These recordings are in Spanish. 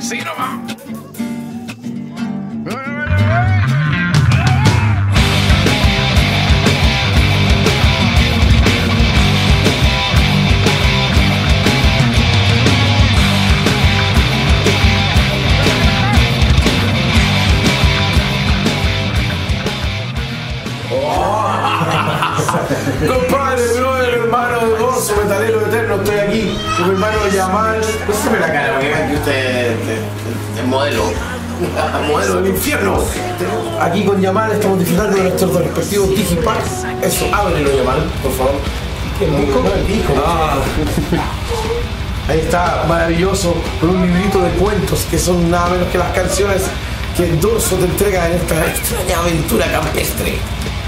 Sí, nomás. Compadre, brother, hermano de Dorso, metalero eterno, estoy aquí con mi hermano Yamal. No se me la cara, porque vean que usted es modelo. Modelo del infierno. Aquí con Yamal estamos disfrutando de nuestros respectivos digipacks. Eso, ábrelo, Yamal, por favor. ¿El disco? Ah. Ahí está, maravilloso, con un librito de cuentos que son nada menos que las canciones que Dorso te entrega en esta extraña aventura campestre.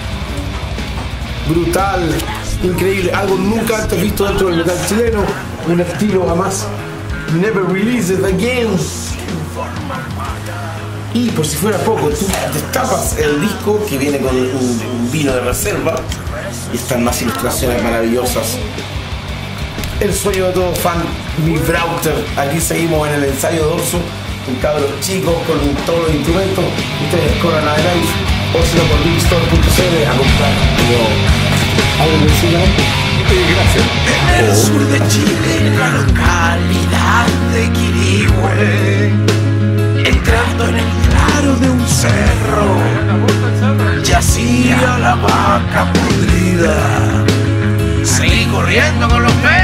Brutal, increíble, algo nunca antes visto dentro del metal chileno, un estilo jamás never released again. Y por si fuera poco, tú destapas el disco que viene con un vino de reserva y están más ilustraciones maravillosas. El sueño de todo fan, mi Brauter. Aquí seguimos en el ensayo Dorso, con cabros chicos, con todos los instrumentos. Ustedes corran a Live o si no por bigstore.cl a comprar. ¿Algo que decir? Gracias. En el sur de Chile, en la localidad de Quirihue, entrando en el claro de un cerro, yacía la vaca podrida. Seguí corriendo con los perros.